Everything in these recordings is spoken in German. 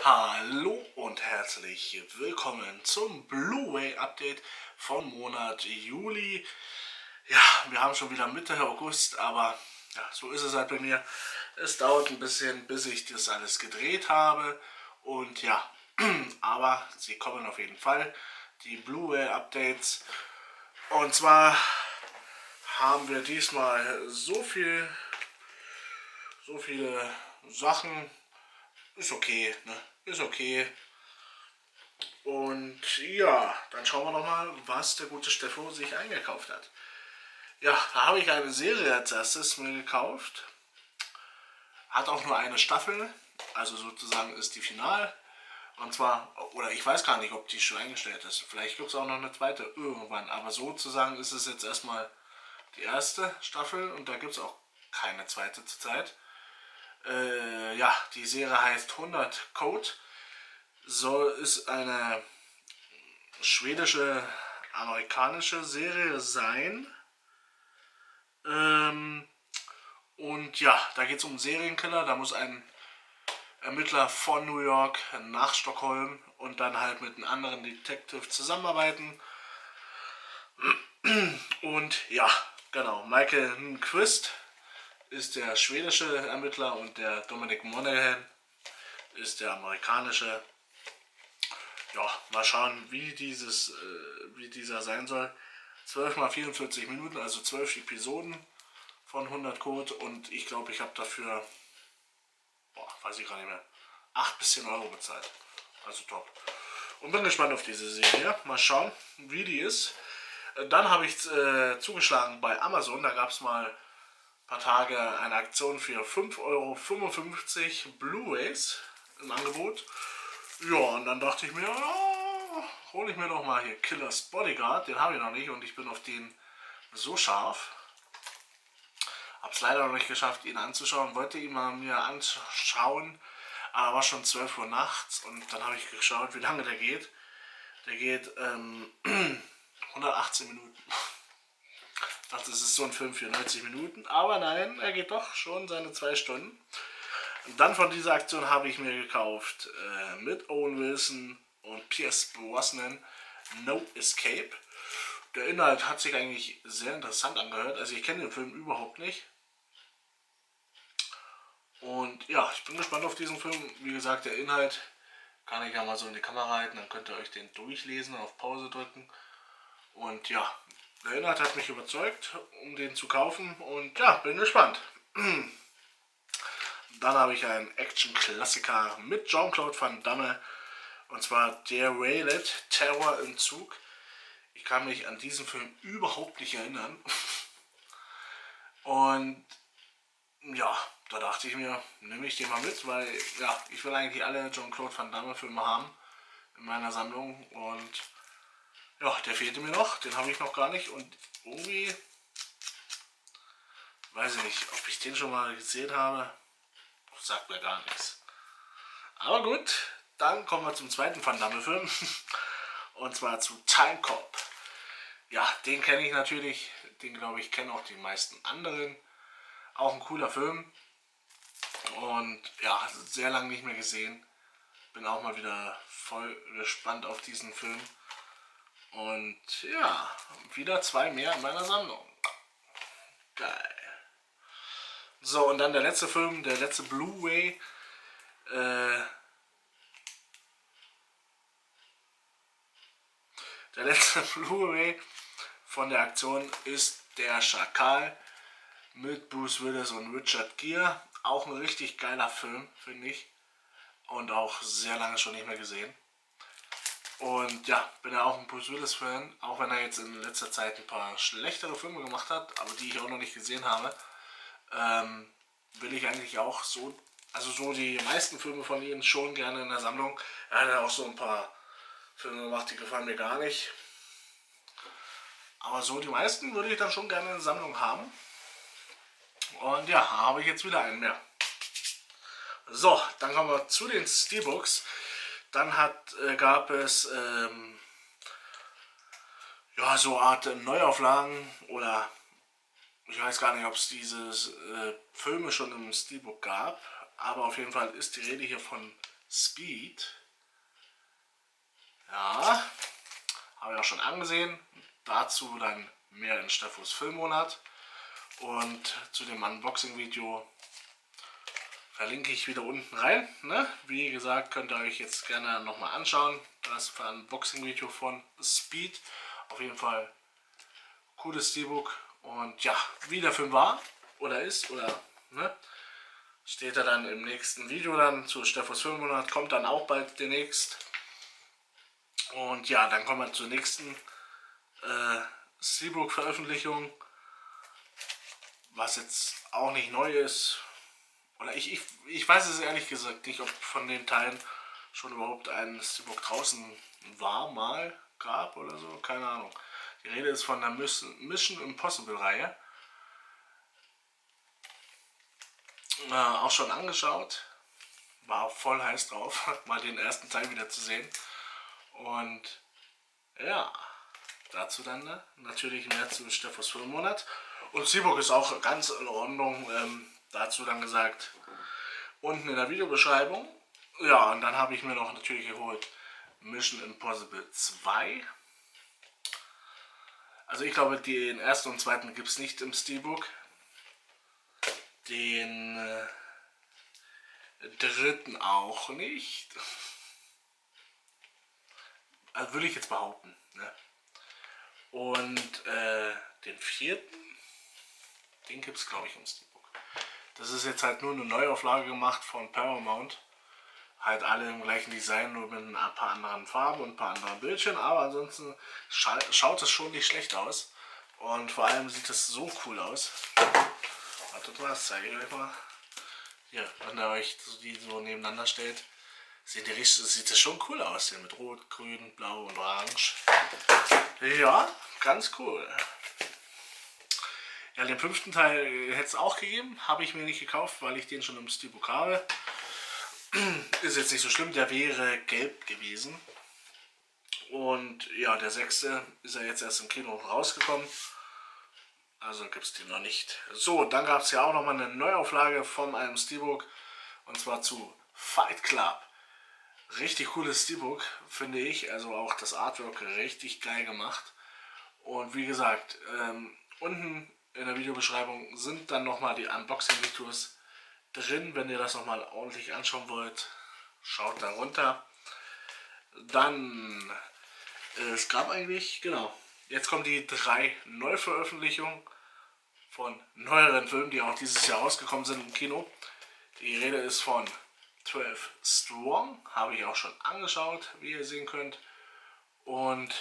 Hallo und herzlich willkommen zum Blu-ray Update vom Monat Juli. Ja, wir haben schon wieder Mitte August, aber ja, so ist es halt bei mir. Es dauert ein bisschen, bis ich das alles gedreht habe. Und ja, aber sie kommen auf jeden Fall, die Blu-ray Updates. Und zwar haben wir diesmal so viele Sachen. Ist okay, ne? Ist okay. Und ja, dann schauen wir noch mal, was der gute Steffo sich eingekauft hat. Ja, da habe ich eine Serie als erstes mir gekauft. Hat auch nur eine Staffel, also sozusagen ist die final. Und zwar, oder ich weiß gar nicht, ob die schon eingestellt ist. Vielleicht gibt es auch noch eine zweite irgendwann. Aber sozusagen ist es jetzt erstmal die erste Staffel und da gibt es auch keine zweite zurzeit. Ja, die Serie heißt 100 Code. Ist eine schwedische, amerikanische Serie sein. Und ja, da geht es um einen Serienkiller. Da muss ein Ermittler von New York nach Stockholm und dann halt mit einem anderen Detective zusammenarbeiten. Und ja, genau, Michael Nquist ist der schwedische Ermittler und der Dominic Monaghan ist der amerikanische. Ja, mal schauen, wie dieser sein soll. 12 mal 44 Minuten, also 12 Episoden von 100 Code und ich glaube, ich habe dafür, weiß ich gar nicht mehr, 8 bis 10 Euro bezahlt. Also top. Und bin gespannt auf diese Serie. Mal schauen, wie die ist. Dann habe ich zugeschlagen bei Amazon. Da gab es mal ein paar Tage eine Aktion für 5,55 Euro Blu-rays im Angebot. Ja, und dann dachte ich mir, hole ich mir doch mal hier Killers Bodyguard. Den habe ich noch nicht und ich bin auf den so scharf. Hab's leider noch nicht geschafft, ihn anzuschauen. Wollte ihn mal mir anschauen, aber war schon 12 Uhr nachts und dann habe ich geschaut, wie lange der geht. Der geht 118 Minuten. Ich dachte, das ist so ein Film für 90 Minuten, aber nein, er geht doch schon seine 2 Stunden. Und dann von dieser Aktion habe ich mir gekauft mit Owen Wilson und Pierce Brosnan No Escape. Der Inhalt hat sich eigentlich sehr interessant angehört. Also ich kenne den Film überhaupt nicht. Und ja, ich bin gespannt auf diesen Film. Wie gesagt, der Inhalt kann ich ja mal so in die Kamera halten. Dann könnt ihr euch den durchlesen, auf Pause drücken. Und ja, der Inhalt hat mich überzeugt, um den zu kaufen. Und ja, bin gespannt. Dann habe ich einen Action-Klassiker mit Jean-Claude Van Damme. Und zwar Der Railed, Terror im Zug. Ich kann mich an diesen Film überhaupt nicht erinnern. Und ja, da dachte ich mir, nehme ich den mal mit, weil ja, ich will eigentlich alle Jean-Claude Van Damme Filme haben in meiner Sammlung. Und ja, der fehlte mir noch, den habe ich noch gar nicht. Und irgendwie, weiß ich nicht, ob ich den schon mal gesehen habe. Sagt mir gar nichts. Aber gut, dann kommen wir zum zweiten Van Damme Film. Und zwar zu Time Cop. Ja, den kenne ich natürlich. Den glaube ich kennen auch die meisten anderen. Auch ein cooler Film. Und ja, sehr lange nicht mehr gesehen. Bin auch mal wieder voll gespannt auf diesen Film. Und ja, wieder 2 mehr in meiner Sammlung. Geil. So, und dann der letzte Film, der letzte Blu-ray. Der letzte Blu-ray von der Aktion ist Der Schakal mit Bruce Willis und Richard Gere. Auch ein richtig geiler Film, finde ich. Und auch sehr lange schon nicht mehr gesehen. Und ja, bin ja auch ein Bruce Willis Fan, auch wenn er jetzt in letzter Zeit ein paar schlechtere Filme gemacht hat, aber die ich auch noch nicht gesehen habe. Will ich eigentlich auch so, also so die meisten Filme von ihm schon gerne in der Sammlung. Er hat ja auch so ein paar Filme gemacht, die gefallen mir gar nicht. Aber so die meisten würde ich dann schon gerne in der Sammlung haben. Und ja, habe ich jetzt wieder einen mehr. So, dann kommen wir zu den Steelbooks. Dann gab es ja, so eine Art Neuauflagen oder ich weiß gar nicht, ob es diese Filme schon im Steelbook gab, aber auf jeden Fall ist die Rede hier von Speed. Ja, habe ich auch schon angesehen. Dazu dann mehr in Steffos Filmmonat. Und zu dem Unboxing-Video verlinke ich wieder unten rein. Ne? Wie gesagt, könnt ihr euch jetzt gerne nochmal anschauen. Das für ein Unboxing-Video von Speed. Auf jeden Fall cooles Steelbook. Und ja, wie der Film war oder ist, oder ne, steht er dann im nächsten Video dann zu Steffos Filmmonat. Kommt dann auch bald demnächst. Und ja, dann kommen wir zur nächsten Steelbook-Veröffentlichung. Was jetzt auch nicht neu ist. Oder ich weiß es ehrlich gesagt nicht, ob von den Teilen schon überhaupt ein Steelbook draußen war, mal, gab oder so. Keine Ahnung. Die Rede ist von der Mission Impossible Reihe. Auch schon angeschaut. War voll heiß drauf, mal den ersten Teil wieder zu sehen. Und ja, dazu dann natürlich mehr zu Steffos Filmmonat. Und Steelbook ist auch ganz in Ordnung. Dazu dann gesagt, unten in der Videobeschreibung. Ja, und dann habe ich mir noch natürlich geholt Mission Impossible 2. Also ich glaube, den ersten und zweiten gibt es nicht im Steelbook. Den dritten auch nicht. Also würde ich jetzt behaupten. Ne? Und den vierten, den gibt es glaube ich im Steelbook. Das ist jetzt halt nur eine Neuauflage gemacht von Paramount. Halt alle im gleichen Design, nur mit ein paar anderen Farben und ein paar anderen Bildchen. Aber ansonsten schaut es schon nicht schlecht aus. Und vor allem sieht es so cool aus. Wartet mal, das zeige ich euch mal. Hier, wenn ihr euch die so nebeneinander stellt, sieht das schon cool aus. Hier mit Rot, Grün, Blau und Orange. Ja, ganz cool. Ja, den fünften Teil hätte es auch gegeben. Habe ich mir nicht gekauft, weil ich den schon im Steelbook habe. Ist jetzt nicht so schlimm, der wäre gelb gewesen. Und ja, der sechste ist ja jetzt erst im Kino rausgekommen. Also gibt es den noch nicht. So, dann gab es ja auch nochmal eine Neuauflage von einem Steelbook. Und zwar zu Fight Club. Richtig cooles Steelbook, finde ich. Also auch das Artwork richtig geil gemacht. Und wie gesagt, unten in der Videobeschreibung sind dann nochmal die Unboxing-Videos drin. Wenn ihr das nochmal ordentlich anschauen wollt, schaut da runter. Dann, es gab eigentlich, genau, jetzt kommen die 3 Neuveröffentlichungen von neueren Filmen, die auch dieses Jahr rausgekommen sind im Kino. Die Rede ist von 12 Strong, habe ich auch schon angeschaut, wie ihr sehen könnt. Und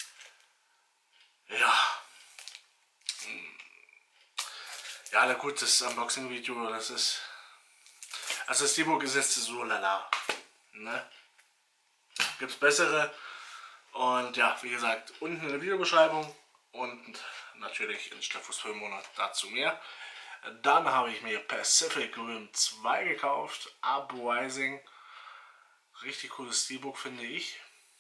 ja, na gut, das Unboxing-Video, das ist, also das Steelbook ist jetzt so lala, ne? Gibt es bessere. Und ja, wie gesagt, unten in der Videobeschreibung und natürlich in Steffos Filmmonat dazu mehr. Dann habe ich mir Pacific Rim 2 gekauft, Uprising. Richtig cooles Steelbook, finde ich.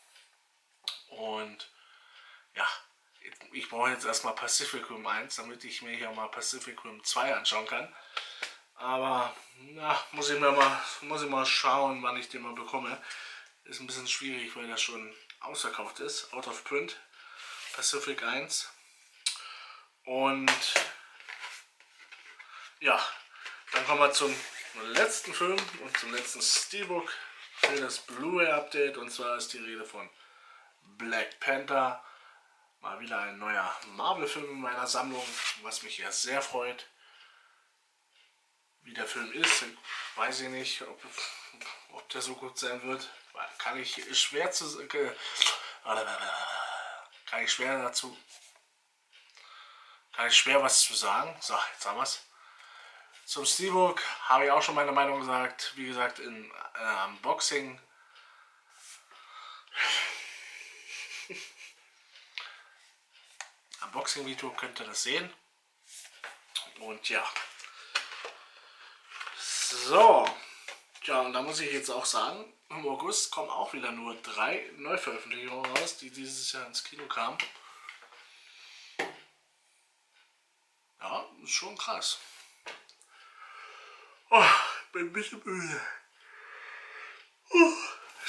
Und ja, ich brauche jetzt erstmal Pacific Rim 1, damit ich mir hier mal Pacific Rim 2 anschauen kann. Aber na, muss ich mal schauen, wann ich den mal bekomme. Ist ein bisschen schwierig, weil das schon ausverkauft ist. Out of Print. Pacific 1. Und ja, dann kommen wir zum letzten Film und zum letzten Steelbook für das Blu-ray Update. Und zwar ist die Rede von Black Panther. Mal wieder ein neuer Marvel-Film in meiner Sammlung, was mich ja sehr freut. Wie der Film ist, weiß ich nicht, ob der so gut sein wird. Kann ich schwer was zu sagen. So, jetzt haben wir es. Zum Steelbook habe ich auch schon meine Meinung gesagt. Wie gesagt, in Unboxing. Unboxing-Video könnt ihr das sehen. Und ja. So. Ja, und da muss ich jetzt auch sagen, im August kommen auch wieder nur 3 Neuveröffentlichungen raus, die dieses Jahr ins Kino kamen. Ja, ist schon krass. Oh, bin ein bisschen müde.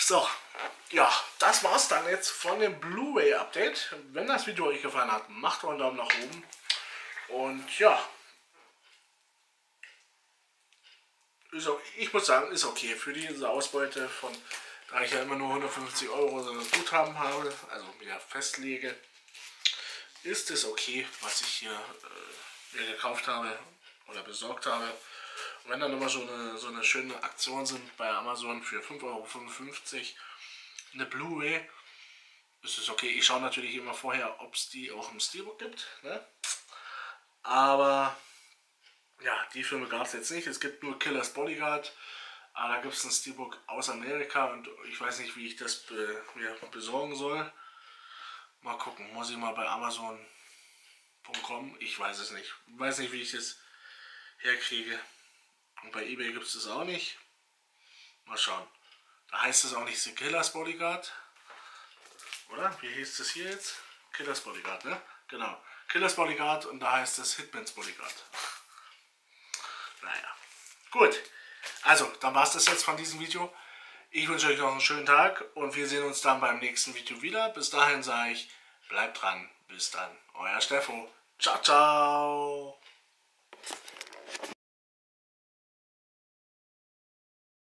So, ja, das war's dann jetzt von dem Blu-ray Update. Wenn das Video euch gefallen hat, macht doch einen Daumen nach oben. Und ja, ich muss sagen, ist okay für diese Ausbeute von, da ich ja immer nur 150 Euro so ein Guthaben habe, also mir festlege, ist es okay, was ich hier mir gekauft habe oder besorgt habe. Und wenn dann immer so eine schöne Aktion sind bei Amazon für 5,55 Euro eine Blu-ray, ist es okay. Ich schaue natürlich immer vorher, ob es die auch im Steelbook gibt. Ne? Aber ja, die Filme gab es jetzt nicht. Es gibt nur Killer's Bodyguard. Aber da gibt es ein Steelbook aus Amerika und ich weiß nicht, wie ich das mir besorgen soll. Mal gucken, muss ich mal bei Amazon.com. Ich weiß es nicht. Ich weiß nicht, wie ich das herkriege. Und bei eBay gibt es das auch nicht. Mal schauen. Da heißt es auch nicht The Killer's Bodyguard. Oder? Wie hieß das hier jetzt? Killer's Bodyguard, ne? Genau. Killer's Bodyguard und da heißt es Hitman's Bodyguard. Naja. Gut. Also, dann war es das jetzt von diesem Video. Ich wünsche euch noch einen schönen Tag und wir sehen uns dann beim nächsten Video wieder. Bis dahin sage ich, bleibt dran. Bis dann. Euer Steffo. Ciao, ciao.